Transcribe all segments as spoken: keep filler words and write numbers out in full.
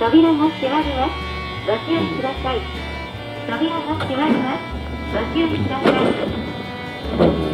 扉が閉まります。ご注意ください。扉が閉まります。ご注意ください。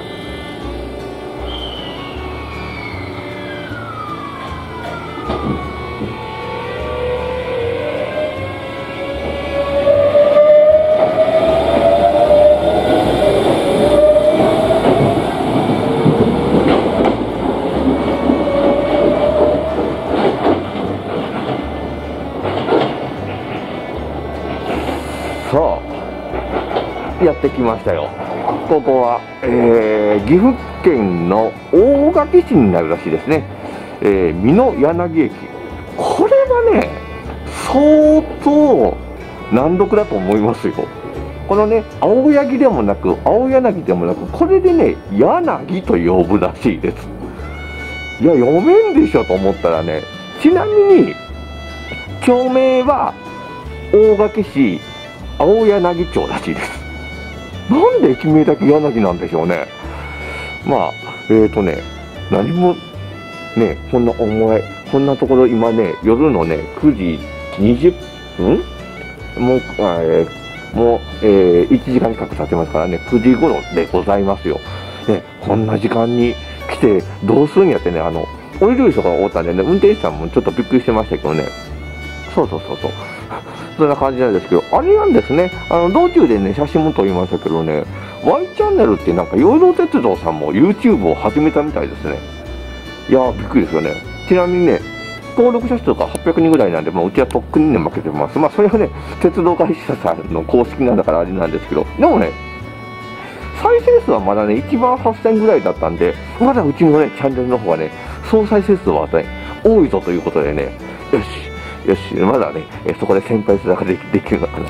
やってきましたよ。ここは、えー、岐阜県の大垣市になるらしいですね。えー、美濃柳駅。これはね、相当難読だと思いますよ。このね、青柳でもなく、青柳でもなく、これでね、柳と呼ぶらしいです。いや、読めんでしょと思ったらね、ちなみに、町名は大垣市青柳町らしいです。なんで駅名だけ柳なんでしょうね。まあ、えーとね、何も、ね、こんな思い、こんなところ今ね、夜のね、くじにじゅっぷんもう、えー、もう、えー、いちじかん近く経ってますからね、くじ頃でございますよ。ね、こんな時間に来てどうするんやってね、あの、降りる人がおったんでね、運転手さんもちょっとびっくりしてましたけどね。そうそうそうそう。そんな感じなんですけど、あれなんですね、あの道中でね、写真も撮りましたけどね、Y チャンネルってなんか、養老鉄道さんも YouTube を始めたみたいですね。いやー、びっくりですよね。ちなみにね、登録者数がはっぴゃくにんぐらいなんで、まあ、うちはとっくにね、負けてます。まあ、それはね、鉄道会社さんの公式なんだからあれなんですけど、でもね、再生数はまだね、いちまんはっせんぐらいだったんで、まだうちのね、チャンネルの方はね、総再生数はね、多いぞということでね、よし。よし、まだね、えそこで先輩面ができできるのかなって、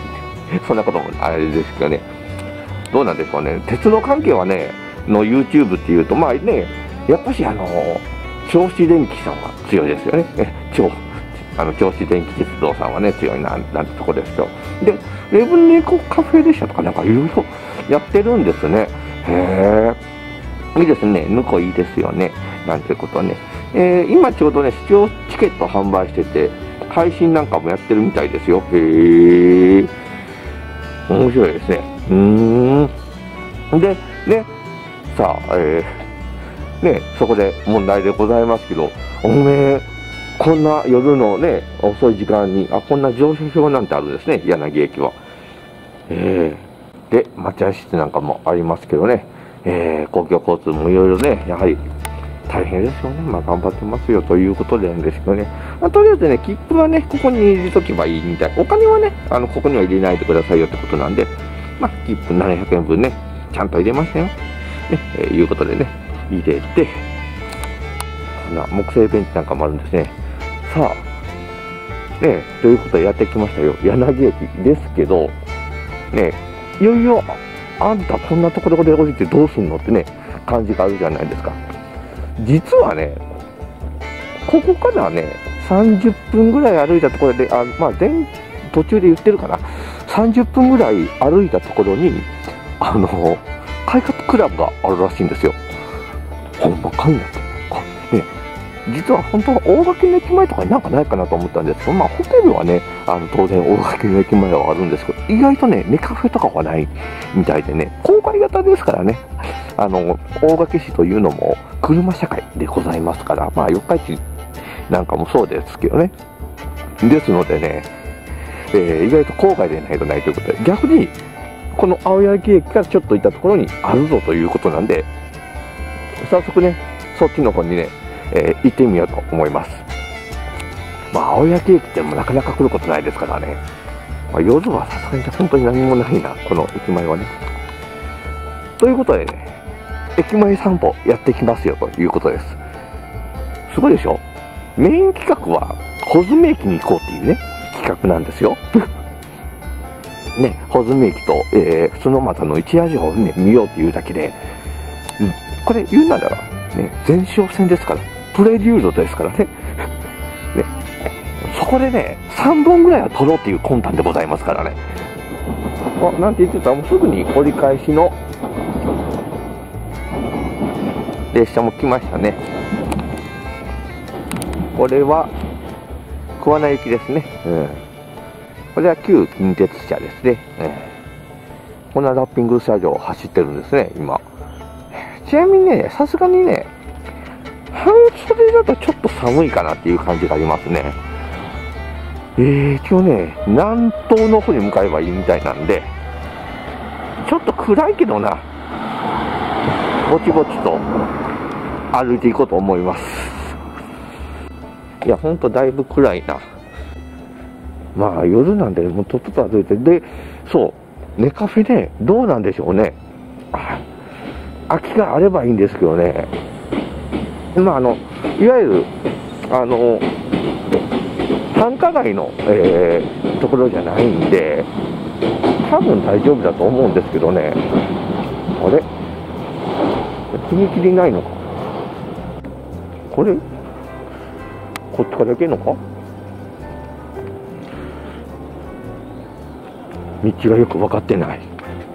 そんなこともあれですけどね、どうなんでしょうね、鉄道関係はね、の YouTube っていうと、まあね、やっぱしあの、銚子電気さんは強いですよね、え銚あの銚子電気鉄道さんはね、強いな、なんてとこですよ。で、レブンネコカフェ列車とかなんかいろいろやってるんですね。へえ、いいですね、ぬこいいですよね、なんてことね。えー、今ちょうどね、視聴チケット販売してて、配信なんかもやってるみたいですよ。へえ。面白いですね。うーん。で、ね、さあ、えー、ね、そこで問題でございますけど、おめえ、こんな夜のね、遅い時間に、あ、こんな乗車表なんてあるんですね、柳駅は。えー、で、待合室なんかもありますけどね、えー、公共交通もいろいろね、やはり、大変ですよね。まあ頑張ってますよということでなんですけどね。まあ、とりあえずね、切符はね、ここに入れとけばいいみたい。お金はね、あの、ここには入れないでくださいよってことなんで、まあ、切符ななひゃくえんぶんね、ちゃんと入れましたよ。ね、えー、いうことでね、入れて、こんな木製ベンチなんかもあるんですね。さあ、ね、ということでやってきましたよ。柳駅ですけど、ね、いよいよ、あんたこんなところで降りてどうすんのってね、感じがあるじゃないですか。実はね、ここからね、さんじゅっぷんぐらい歩いたところで、あまあ、前途中で言ってるかな、さんじゅっぷんぐらい歩いたところに、あの、快活クラブがあるらしいんですよ。ほんまかいなって。ね、実は本当は大垣の駅前とかになんかないかなと思ったんですけど、まあ、ホテルはね、あの当然大垣の駅前はあるんですけど、意外とね、ネカフェとかはないみたいでね、郊外型ですからね、あの、大垣市というのも車社会でございますから、まあ、四日市なんかもそうですけどね。ですのでね、えー、意外と郊外でないとないということで、逆に、この青柳駅からちょっと行ったところにあるぞということなんで、早速ね、そっちの方にね、えー、行ってみようと思います。まあ、青柳駅ってもなかなか来ることないですからね。まあ、夜はさすがに本当に何もないな、この駅前はね。ということでね、駅前散歩やってきますよということです。すごいでしょ？メイン企画は、穂積駅に行こうっていうね、企画なんですよ。ね、穂積駅と、えー、角俣の一夜城をね、見ようっていうだけで、うん、これ言うなら、ね、前哨戦ですから、プレリュードですからね。ね、そこでね、さんぼんぐらいは撮ろうっていう魂胆でございますからね。あ、なんて言ってたら、もうすぐに折り返しの列車も来ましたね。これは、 桑名行きですね。うん。これは旧近鉄車ですね。うん。こんなラッピング車両を走ってるんですね、今。ちなみにね、さすがにね、半袖だとちょっと寒いかなっていう感じがありますね。えー、一応ね、南東の方に向かえばいいみたいなんで、ちょっと暗いけどな、ぼちぼちと歩いていこうと思います。いや、ほんとだいぶ暗いな。まあ、夜なんで、もうとっとと歩いて、で、そう、ネカフェね、どうなんでしょうね。空きがあればいいんですけどね。まあ、あの、いわゆる、あの、繁華街の、えー、ところじゃないんで、多分大丈夫だと思うんですけどね。あれ踏切ないのか。これこっちから行けんのか。道がよく分かってない。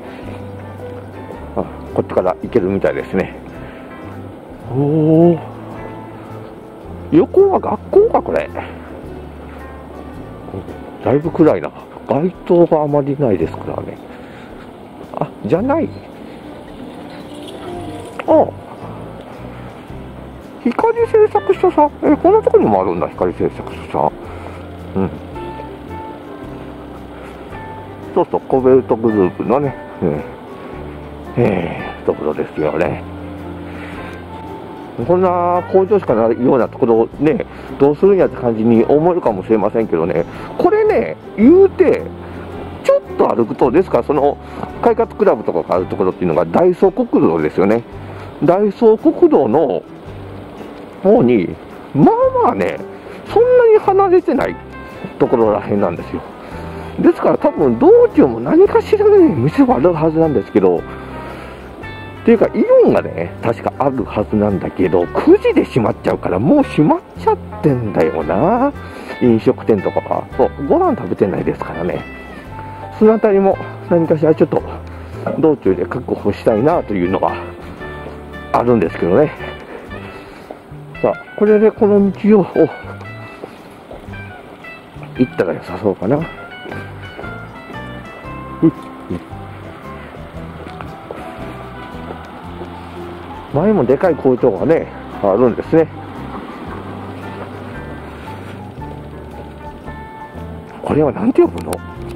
あ、こっちから行けるみたいですね。おお、横は学校かこれ。だいぶ暗いな。街灯があまりないですからね。あ、じゃない。あ、光製作所さん。え、こんなところにもあるんだ、光製作所さん。うん。そうそう、コベルトグループのね、うん、えー、ところですよね。こんな工場しかないようなところをね、どうするんやって感じに思えるかもしれませんけどね、これね、言うて、ちょっと歩くと、ですから、その快活クラブとかがあるところっていうのが、大総国道ですよね。大総国道の方に、まあまあね、そんなに離れてないところらへんなんですよ。ですから、多分道中も何かしらね、店はあるはずなんですけど、っていうか、イオンがね、確かあるはずなんだけど、くじで閉まっちゃうから、もう閉まっちゃってんだよな、飲食店とかが。そう、ご飯食べてないですからね。そのあたりも何かしらちょっと道中で確保したいなというのがあるんですけどね。さあ、これでこの道を行ったら良さそうかな。うん、前もでかい工場がね、あるんですね。これは何て呼ぶの？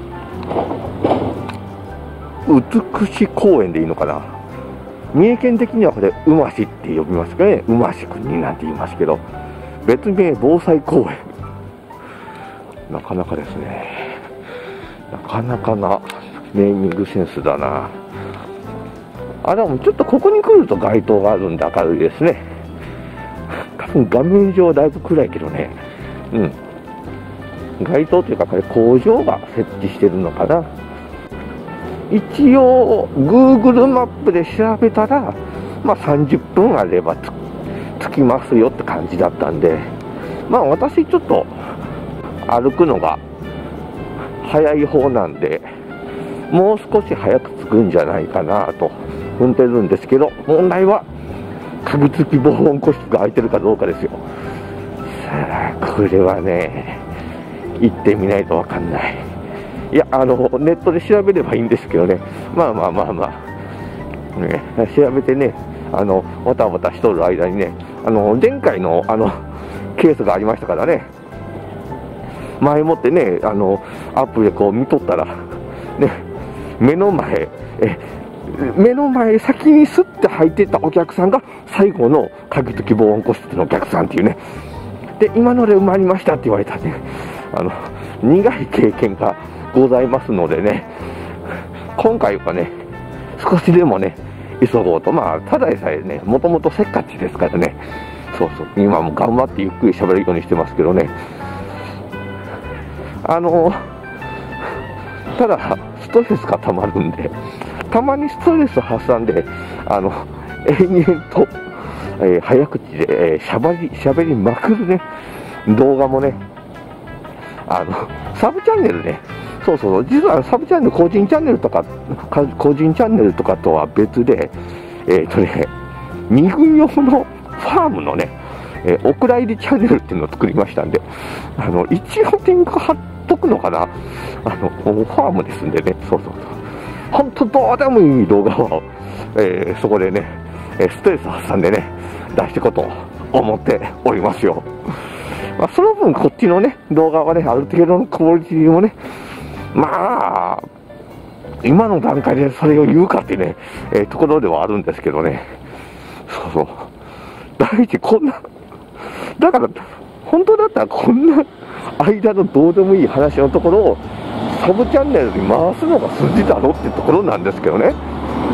美し公園でいいのかな。三重県的にはこれ、うましって呼びますかね。うましくんになんて言いますけど、別名防災公園。なかなかですね。なかなかなネーミングセンスだな。あ、でもちょっとここに来ると街灯があるんで明るいですね。多分画面上だいぶ暗いけどね。うん。街灯というかこれ工場が設置してるのかな。一応 Google マップで調べたら、まあさんじゅっぷんあればつ着きますよって感じだったんで、まあ私ちょっと歩くのが早い方なんで、もう少し早く着くんじゃないかなと踏んでるんですけど、問題は鍵付き防音個室が空いてるかどうかですよ。さあ、これはね、行ってみないとわかんない。いや、あの、ネットで調べればいいんですけどね、まあまあまあまあ、ね、調べてね、あの、わたわたしとる間にね、あの、前回の、あの、ケースがありましたからね、前もってね、あの、アップでこう見とったら、ね、目の前、え、目の前先にスッて入っていったお客さんが最後の鍵付き防音個室のお客さんっていうね。で、今ので埋まりましたって言われたんで、あの、苦い経験がございますのでね、今回はね、少しでもね、急ごうと、まあ、ただでさえね、もともとせっかちですからね、そうそう、今も頑張ってゆっくり喋るようにしてますけどね、あの、ただ、ストレスがたまるんで、たまにストレス発散で、あの、延々と、えー、早口で、えー、しゃばり、しゃべりまくるね、動画もね、あの、サブチャンネルね、そうそう、実はサブチャンネル、個人チャンネルとか、個人チャンネルとかとは別で、えっとね、に軍用のファームのね、 えー、お蔵入りチャンネルっていうのを作りましたんで、あの、一応リンク貼っとくのかな。あの、ファームですんでね、そうそうそう。ほんとどうでもいい動画を、えー、そこでね、ストレス発散でね、出していこうと思っておりますよ。まあ、その分こっちのね、動画はね、ある程度のクオリティもね、まあ、今の段階でそれを言うかってね、えー、ところではあるんですけどね。そうそう。第一、こんな、だから、本当だったらこんな間のどうでもいい話のところを、サブチャンネルに回すのが筋だろってところなんですけどね。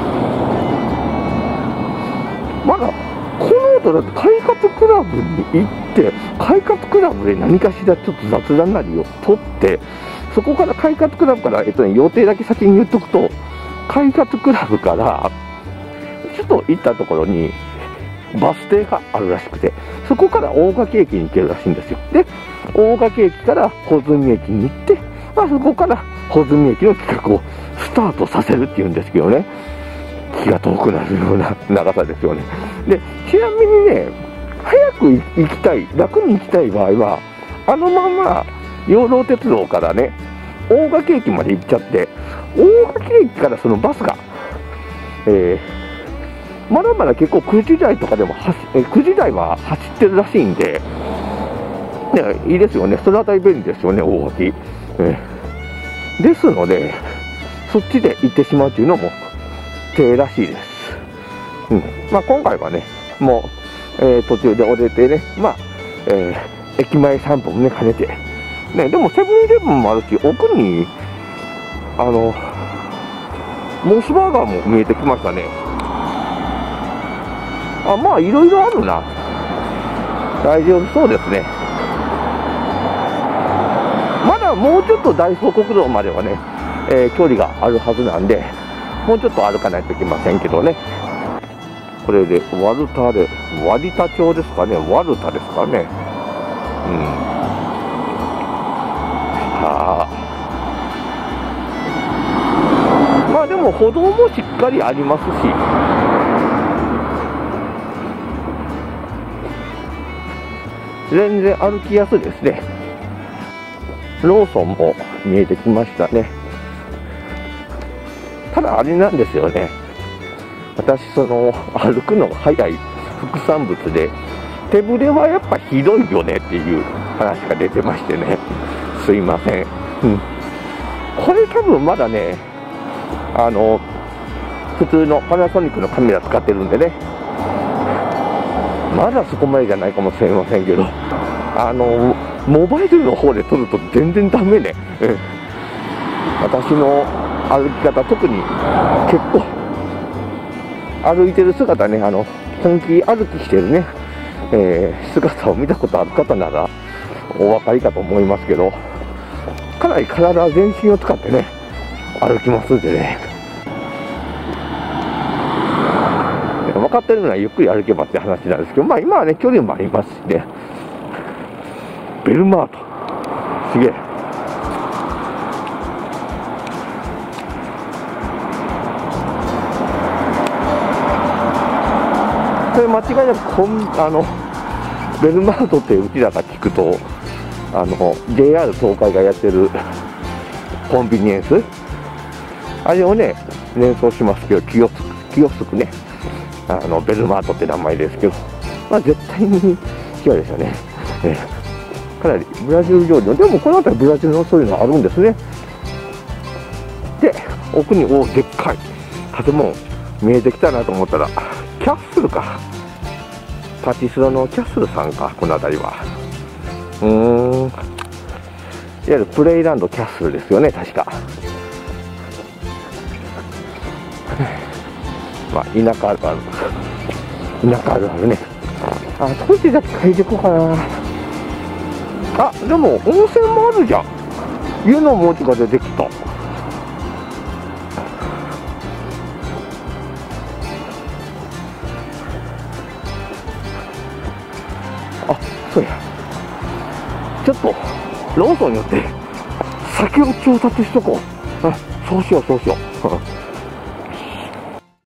まだ、この後だって快活クラブに行って、快活クラブで何かしらちょっと雑談なりを取って、そこから快活クラブから、えっとね、予定だけ先に言っとくと、快活クラブから、ちょっと行ったところに、バス停があるらしくて、そこから大垣駅に行けるらしいんですよ。で、大垣駅から穂積駅に行って、まあ、そこから穂積駅の企画をスタートさせるっていうんですけどね、気が遠くなるような長さですよね。で、ちなみにね、早く行きたい、楽に行きたい場合は、あのまま養老鉄道からね、大垣駅まで行っちゃって、大垣駅からそのバスが、えー、まだまだ結構くじ台とかでもえくじ台は走ってるらしいんで、ね、いいですよね、そのあたり便利ですよね、大垣。えー、ですので、そっちで行ってしまうというのも手らしいです。うんまあ、今回はね、もう、えー、途中で降りてね、まあえー、駅前散歩もね、兼ねて、ね、でもセブンイレブンもあるし、奥に、あの、モスバーガーも見えてきましたね。あ、まあ、いろいろあるな。大丈夫そうですね。まだもうちょっと大総国道まではね、えー、距離があるはずなんで、もうちょっと歩かないといけませんけどね。これで、ワルタで、割田町ですかね、ワルタですかね。うん。はあ。まあでも歩道もしっかりありますし、全然歩きやすいですね。ローソンも見えてきましたね。ただあれなんですよね。私、その、歩くのが早い副産物で、手ぶれはやっぱひどいよねっていう話が出てましてね。すいません。うん。これ多分まだね、あの、普通のパナソニックのカメラ使ってるんでね。まだそこまでじゃないかもしれませんけど、あの、モバイルの方で撮ると全然ダメね。うん。私の歩き方、特に結構、歩いてる姿ね、あの、本気歩きしてるね、えー、姿を見たことある方ならお分かりかと思いますけど、かなり体全身を使ってね、歩きますんでね。分かってるのはゆっくり歩けばって話なんですけど、まあ今はね、距離もありますしね。ベルマート。すげえ。これ間違いなくこんあのベルマートってうちらが聞くと、あの ジェイアール 東海がやってるコンビニエンス、あれをね連想しますけど、キヨスク、キヨスクね、あのベルマートって名前ですけど、まあ絶対に違うですよね。えー、かなりブラジル料理の、でもこの辺りブラジルのそういうのあるんですね。で、奥におでっかい建物見えてきたなと思ったら、キャッスルか。パチスロのキャッスルさんか、この辺りは。うーん。いわゆるプレイランドキャッスルですよね、確か。まあ、田舎あるある。田舎あるあるね。あ、トイレだけ借りていこうかな。あ、でも温泉もあるじゃん。湯の文字が出てきた。あ、そうや。ちょっとローソンによって酒を調達しとこう。あ、そうしようそうしよう。